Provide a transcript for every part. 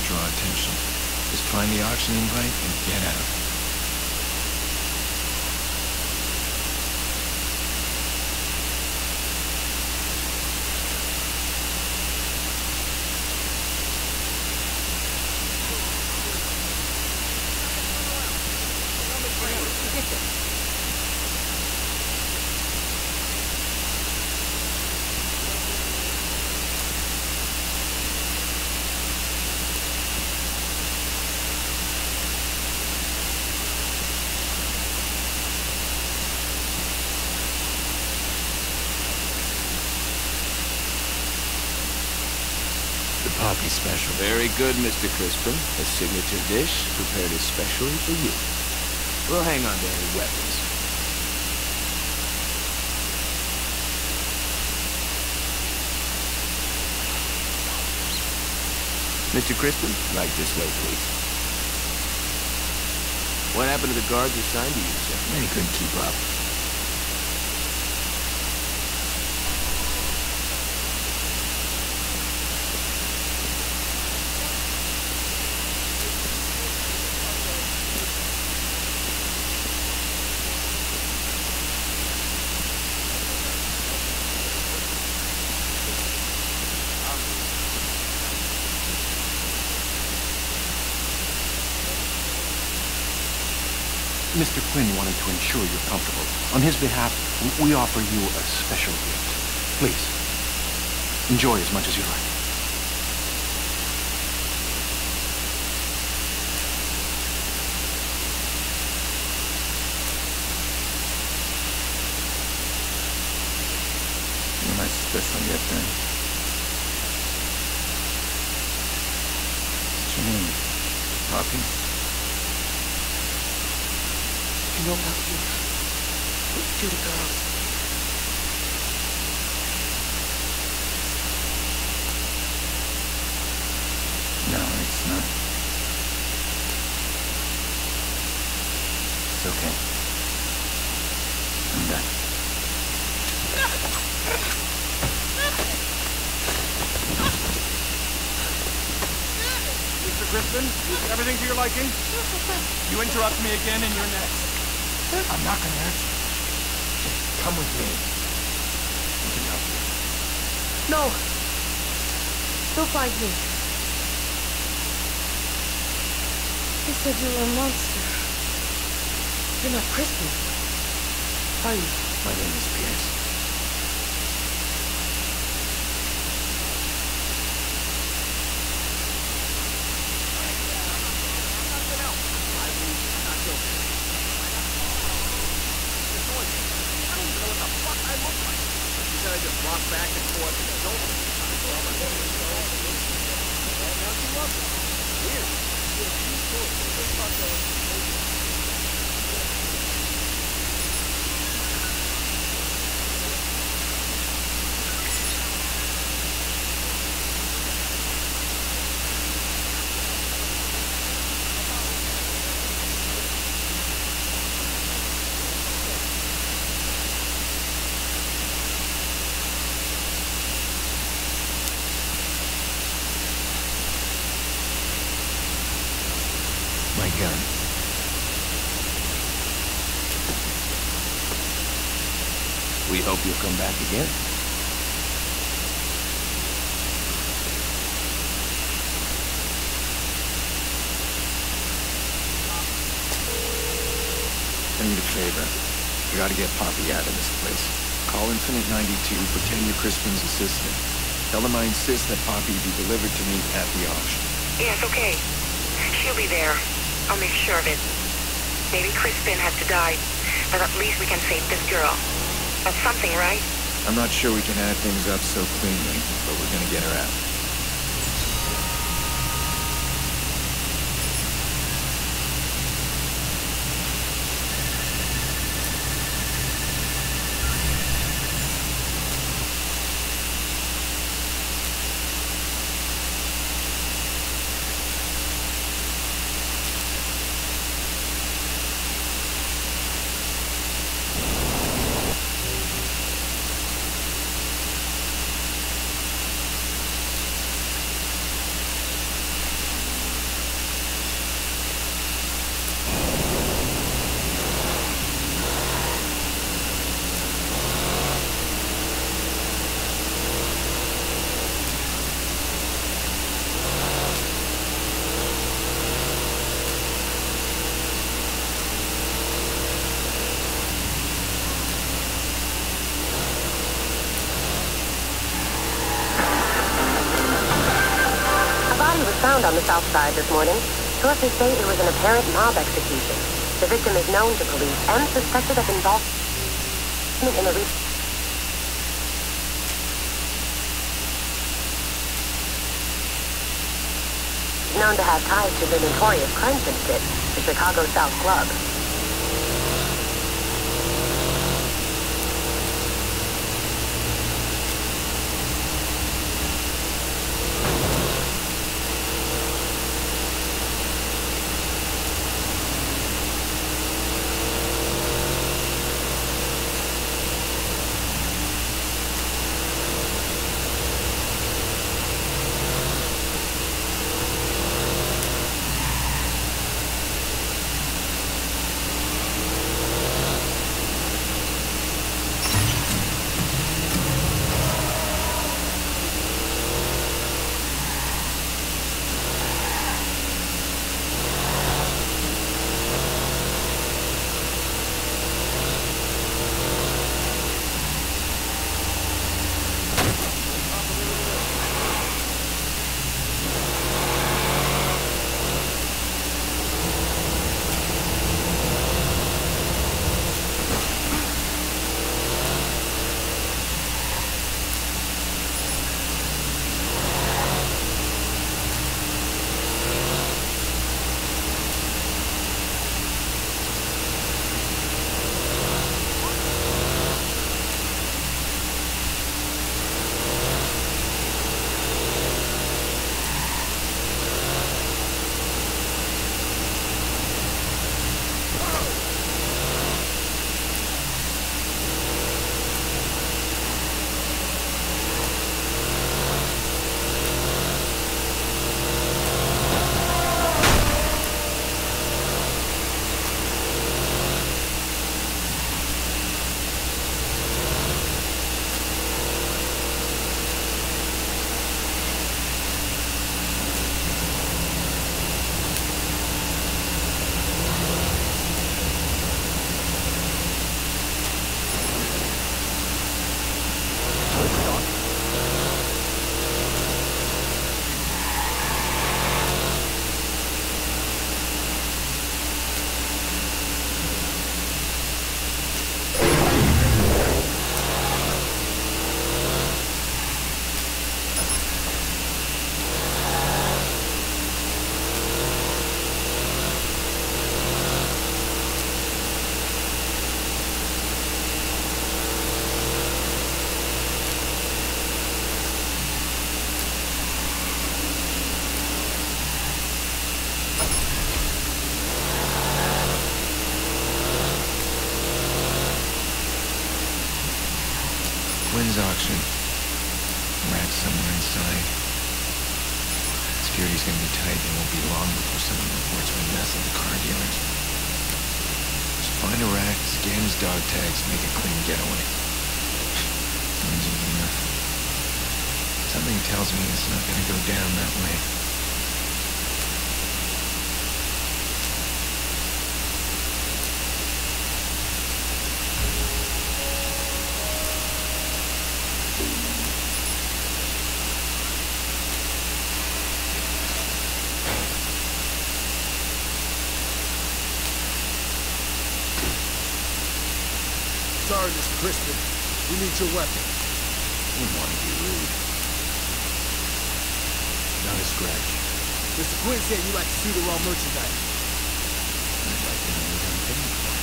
draw attention. Just find the auction invite and get out. Poppy special. Very good, Mr. Crispin. A signature dish prepared especially for you. We'll hang on to any weapons. Mr. Crispin, right this way, please. What happened to the guards assigned to you, sir? They couldn't keep up. Mr. Quinn wanted to ensure you're comfortable. On his behalf, we offer you a special gift. Please, enjoy as much as you like. No más special gift, then. What's your name? Poppy? You know about you. To the girls. No, it's not. It's okay. I'm done. Mr. Crispin, everything to your liking? You interrupt me again and you're next. I'm not gonna hurt you. Just come with me. We can help you. No. Don't find me. They said you were a monster. You're not Crispin. Are you? My name is Pierce. I just walk back and forth and don't. Now she loves it. Weird. My gun. We hope you'll come back again. I need a favor. You gotta get Poppy out of this place. Call Infinite 92, pretend you're Crispin's assistant. Tell them I insist that Poppy be delivered to me at the auction. Yes, okay. She'll be there. I'll make sure of it. Maybe Crispin has to die, but at least we can save this girl. That's something, right? I'm not sure we can add things up so cleanly, but we're gonna get her out. body was found on the south side this morning. Sources say it was an apparent mob execution. The victim is known to police and suspected of involvement in the known to have ties to the notorious crime syndicate, the Chicago South Club. Quinn's auction. Rats somewhere inside. Security's gonna be tight. It won't be long before someone reports we mess with the car dealers. Just find a rat, scan his dog tags, make a clean getaway. Sounds easy enough. Something tells me it's not gonna go down that way. Sorry, Mr. Crispin. We need your weapon. Wouldn't want to be rude. Not a scratch. Mr. Quinn said you like to see the raw merchandise. I'd like to know what I'm paying for.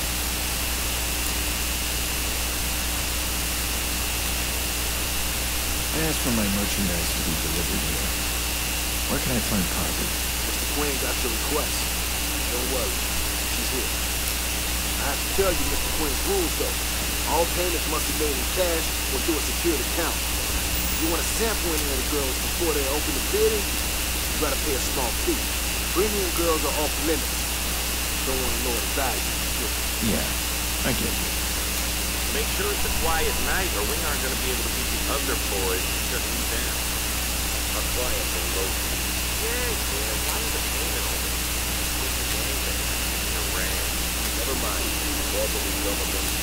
I asked for my merchandise to be delivered here. Where can I find Poppy? Mr. Quinn got your request. Don't worry. She's here. I have to tell you Mr. Quinn's rules, though. All payments must be made in cash or through a secured account. If you want to sample any of the girls before they open the bidding, you gotta pay a small fee. Premium girls are off limits. Don't want to lower the value. Yeah, I get you. Make sure it's a quiet night or we aren't going to be able to beat the other boys and shut them down. A quiet and low key. Yeah, why is the payment on it? It's a gangbang. It's a ram. Never mind. All but we love them.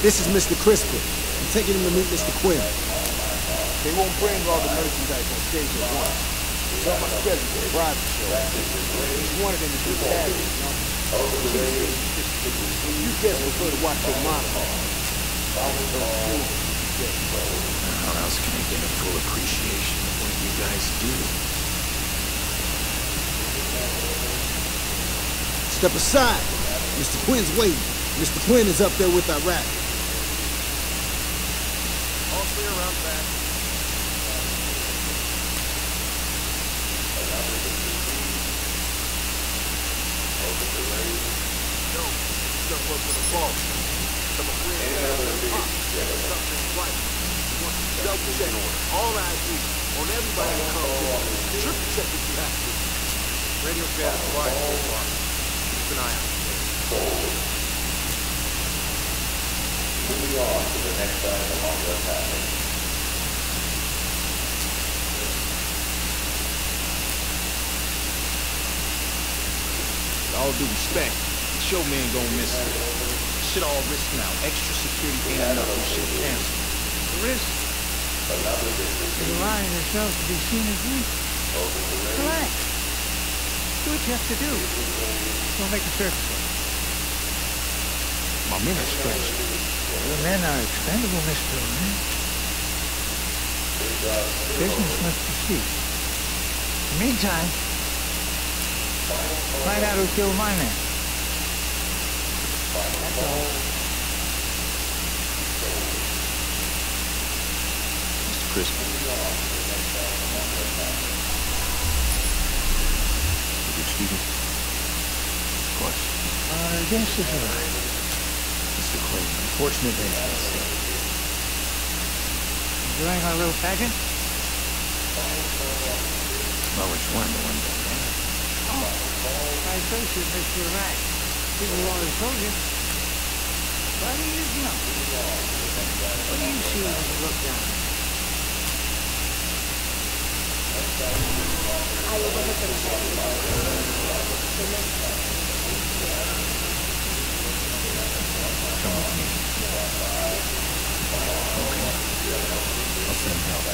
This is Mr. Crispin. I'm taking him to meet Mr. Quinn. They won't bring all the merchandise on stage at once. It's on my schedule for a private show. Just wanted them to do that. You guys prefer to watch your monitor. How else can I get a full appreciation of what you guys do? Step aside. Mr. Quinn's waiting. Mr. Quinn is up there with Iraq. All clear around back. No, stuff up with the ball. Something right. Double check all ID on everybody that comes in. Triple check if you have to. Radio gas quiet so far. Keep an eye out. Moving on to the next item on the package. With all due respect, the showman gonna miss it. Shit all risk now. Extra security ain't enough. We should cancel. The risk? You're allowing yourself to be seen as weak. Relax. Do what you have to do. Don't make a circus of it. My men are stretched. The men are expendable, Mr. O'Neill. Business must proceed. In the meantime, find out who killed my man. That's all. Mr. Crispin. You're speaking? Of course. Our guest has arrived. Mr. Quinn, unfortunately, Enjoying our little pageant? well, which one? The one down there? My associate, Mr. Iraq. People have always told you. But he is young. What do you see when you look down? Come with me. Okay. I'll send help.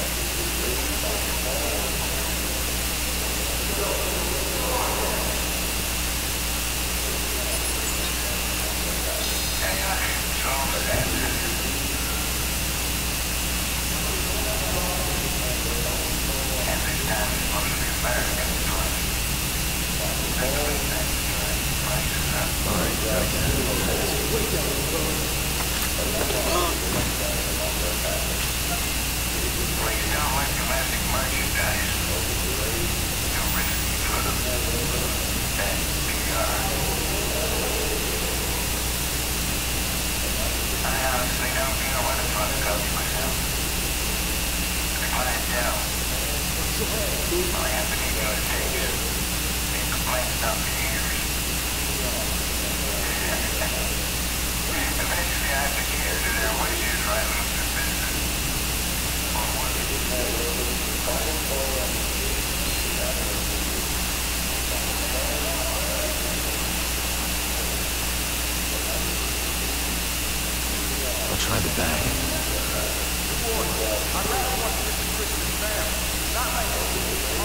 I'll try the back.